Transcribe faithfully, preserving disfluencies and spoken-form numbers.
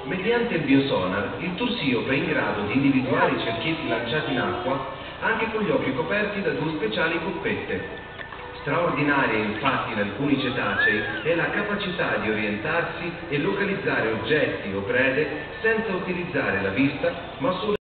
Mediante il biosonar, il Tursiope è in grado di individuare i cerchietti lanciati in acqua anche con gli occhi coperti da due speciali coppette. Straordinaria infatti in alcuni cetacei è la capacità di orientarsi e localizzare oggetti o prede senza utilizzare la vista, ma solo